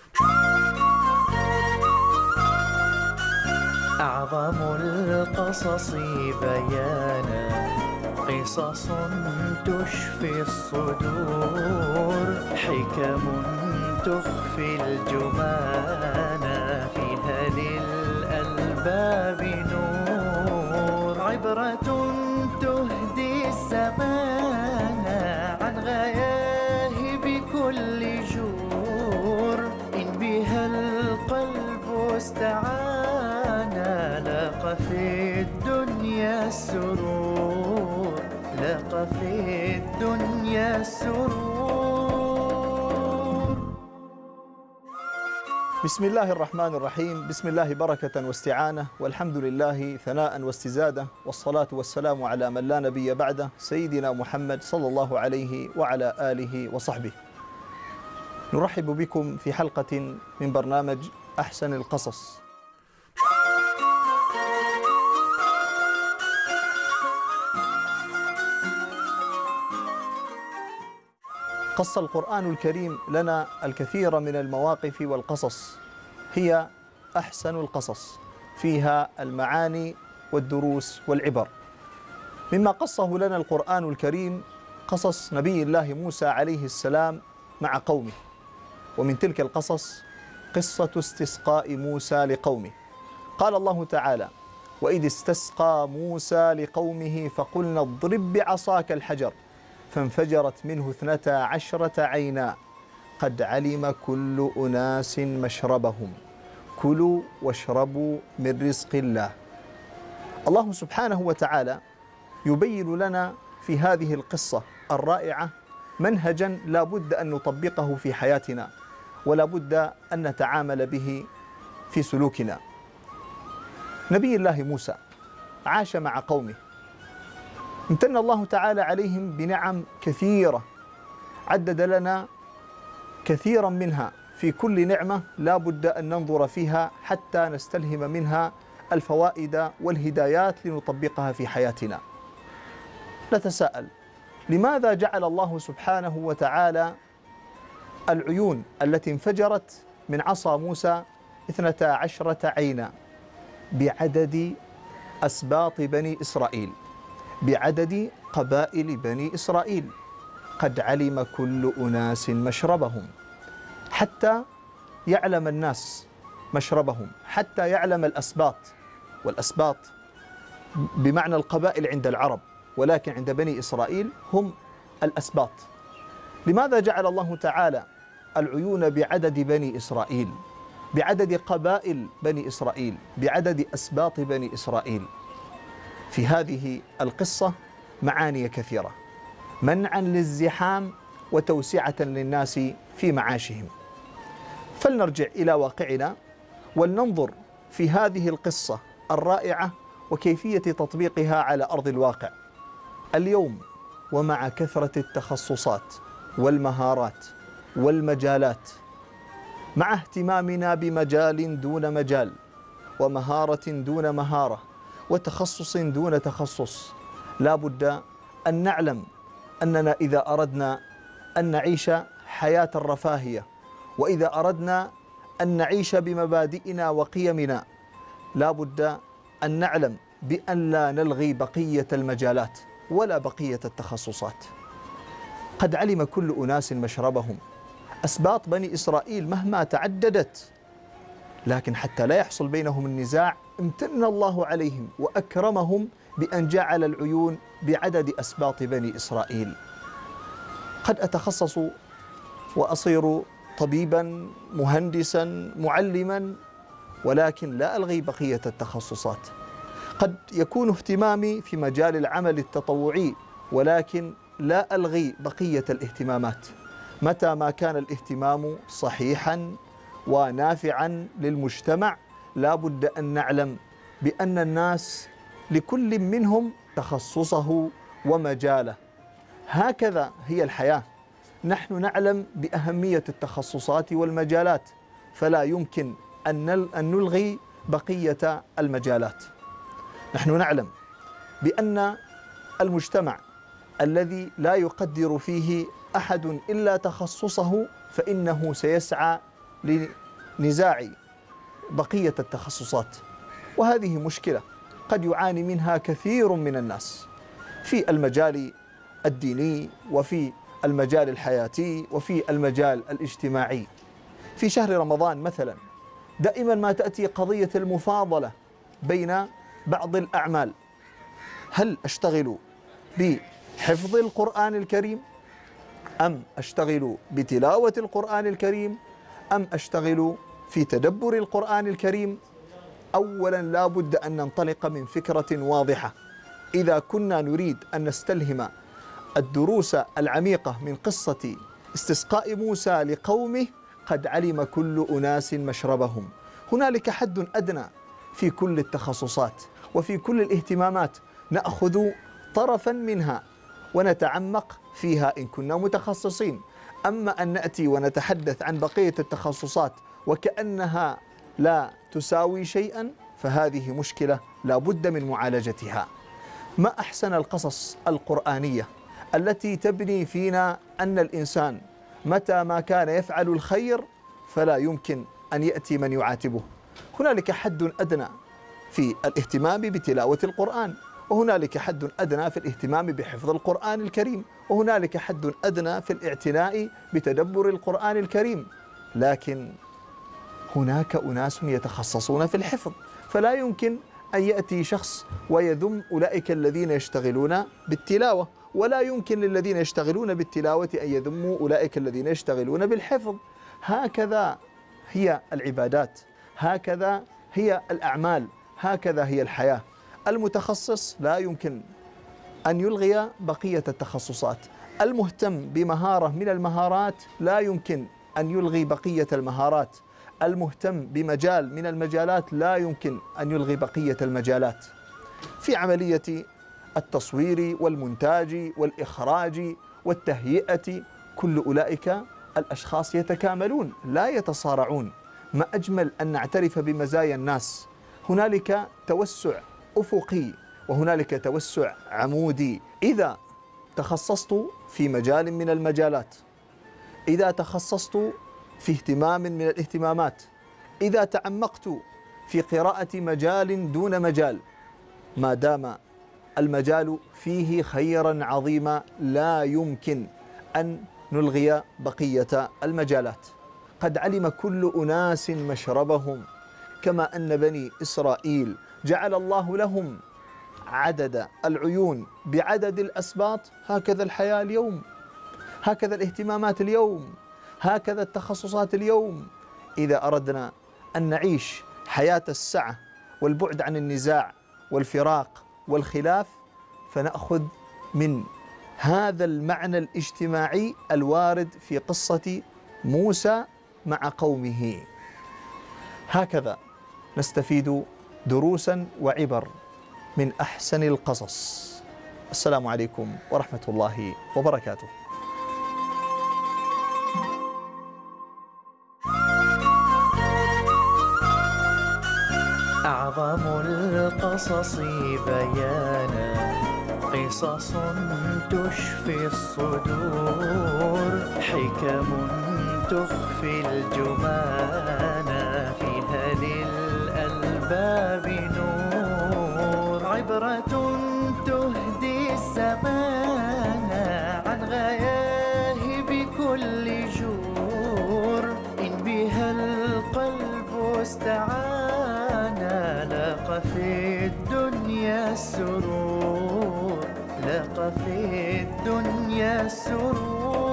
أعظم القصص بيانا، قصص تشفي الصدور، حكم تخفي الجمانا، فيها للألباب نور، عبرة تهدي الزمان عن غياهب كل جور، إن بها القلب استعانا، لاق في الدنيا السرور، لاق في الدنيا السرور. بسم الله الرحمن الرحيم، بسم الله بركة واستعانة، والحمد لله ثناء واستزادة، والصلاة والسلام على من لا نبي بعده، سيدنا محمد صلى الله عليه وعلى آله وصحبه. نرحب بكم في حلقة من برنامج أحسن القصص. قص القرآن الكريم لنا الكثير من المواقف والقصص، هي أحسن القصص، فيها المعاني والدروس والعبر. مما قصه لنا القرآن الكريم قصص نبي الله موسى عليه السلام مع قومه، ومن تلك القصص قصة استسقاء موسى لقومه. قال الله تعالى: وإذ استسقى موسى لقومه فقلنا اضرب بعصاك الحجر فانفجرت منه 12 عينا قد علم كل أناس مشربهم كلوا واشربوا من رزق الله. الله سبحانه وتعالى يبين لنا في هذه القصة الرائعة منهجا لا بد أن نطبقه في حياتنا، ولا بد أن نتعامل به في سلوكنا. نبي الله موسى عاش مع قومه، امتن الله تعالى عليهم بنعم كثيرة، عدد لنا كثيرا منها، في كل نعمة لا بد أن ننظر فيها حتى نستلهم منها الفوائد والهدايات لنطبقها في حياتنا. نتساءل: لماذا جعل الله سبحانه وتعالى العيون التي انفجرت من عصا موسى 12 عينا بعدد أسباط بني إسرائيل، بعدد قبائل بني إسرائيل؟ قد علم كل أناس مشربهم، حتى يعلم الناس مشربهم، حتى يعلم الأسباط، والأسباط بمعنى القبائل عند العرب، ولكن عند بني إسرائيل هم الأسباط. لماذا جعل الله تعالى العيون بعدد بني إسرائيل، بعدد قبائل بني إسرائيل، بعدد أسباط بني إسرائيل؟ في هذه القصة معاني كثيرة، منعا للزحام وتوسعة للناس في معاشهم. فلنرجع إلى واقعنا ولننظر في هذه القصة الرائعة وكيفية تطبيقها على أرض الواقع. اليوم ومع كثرة التخصصات والمهارات والمجالات، مع اهتمامنا بمجال دون مجال، ومهارة دون مهارة، وتخصص دون تخصص، لا بد أن نعلم أننا إذا أردنا أن نعيش حياة الرفاهية، وإذا أردنا أن نعيش بمبادئنا وقيمنا، لا بد أن نعلم بأن لا نلغي بقية المجالات ولا بقية التخصصات. قد علم كل أناس مشربهم. أسباط بني إسرائيل مهما تعددت، لكن حتى لا يحصل بينهم النزاع امتن الله عليهم وأكرمهم بأن جعل العيون بعدد أسباط بني إسرائيل. قد أتخصص وأصير طبيبا، مهندسا، معلما، ولكن لا ألغي بقية التخصصات. قد يكون اهتمامي في مجال العمل التطوعي، ولكن لا ألغي بقية الاهتمامات، متى ما كان الاهتمام صحيحا ونافعا للمجتمع. لا بد أن نعلم بأن الناس لكل منهم تخصصه ومجاله. هكذا هي الحياة. نحن نعلم بأهمية التخصصات والمجالات، فلا يمكن أن نلغي بقية المجالات. نحن نعلم بأن المجتمع الذي لا يقدر فيه أحد إلا تخصصه فإنه سيسعى لنزاع بقية التخصصات، وهذه مشكلة قد يعاني منها كثير من الناس في المجال الديني وفي المجال الحياتي وفي المجال الاجتماعي. في شهر رمضان مثلا دائما ما تأتي قضية المفاضلة بين بعض الأعمال، هل أشتغل بحفظ القرآن الكريم أم أشتغل بتلاوة القرآن الكريم أم أشتغل في تدبر القرآن الكريم؟ أولا لا بد أن ننطلق من فكرة واضحة. إذا كنا نريد أن نستلهم الدروس العميقة من قصة استسقاء موسى لقومه، قد علم كل أناس مشربهم. هنالك حد أدنى في كل التخصصات وفي كل الاهتمامات، نأخذ طرفا منها ونتعمق فيها إن كنا متخصصين. أما أن نأتي ونتحدث عن بقية التخصصات وكأنها لا تساوي شيئا، فهذه مشكلة لا بد من معالجتها. ما أحسن القصص القرآنية التي تبني فينا أن الإنسان متى ما كان يفعل الخير فلا يمكن أن يأتي من يعاتبه. هنالك حد أدنى في الاهتمام بتلاوة القرآن، وهنالك حد أدنى في الاهتمام بحفظ القرآن الكريم، وهنالك حد أدنى في الاعتناء بتدبر القرآن الكريم، لكن هناك أناس يتخصصون في الحفظ، فلا يمكن أن يأتي شخص ويذم أولئك الذين يشتغلون بالتلاوة، ولا يمكن للذين يشتغلون بالتلاوة أن يذموا أولئك الذين يشتغلون بالحفظ. هكذا هي العبادات، هكذا هي الأعمال، هكذا هي الحياة. المتخصص لا يمكن أن يلغي بقية التخصصات، المهتم بمهارة من المهارات لا يمكن أن يلغي بقية المهارات، المهتم بمجال من المجالات لا يمكن أن يلغي بقية المجالات. في عملية التصوير والمونتاج والإخراج والتهيئة كل أولئك الأشخاص يتكاملون لا يتصارعون. ما أجمل أن نعترف بمزايا الناس. هنالك توسع أفقي وهنالك توسع عمودي. إذا تخصصت في مجال من المجالات، إذا تخصصت في اهتمام من الاهتمامات، إذا تعمقت في قراءة مجال دون مجال، ما دام المجال فيه خيرا عظيما لا يمكن أن نلغي بقية المجالات. قد علم كل أناس مشربهم، كما أن بني إسرائيل جعل الله لهم عدد العيون بعدد الأسباط، هكذا الحياة اليوم، هكذا الاهتمامات اليوم، هكذا التخصصات اليوم. إذا أردنا أن نعيش حياة السعة والبعد عن النزاع والفراق والخلاف، فنأخذ من هذا المعنى الاجتماعي الوارد في قصة موسى مع قومه. هكذا نستفيد دروسا وعبر من أحسن القصص. السلام عليكم ورحمة الله وبركاته. أعظم القصص بيانا، قصص تشفي الصدور، حكم تخفي الجمانا، فيها للألباب نور، عبرة تهدي الزمان عن غياهب كل جور، إن بها القلب استعانا، لاق في الدنيا السرور، لاق في الدنيا السرور.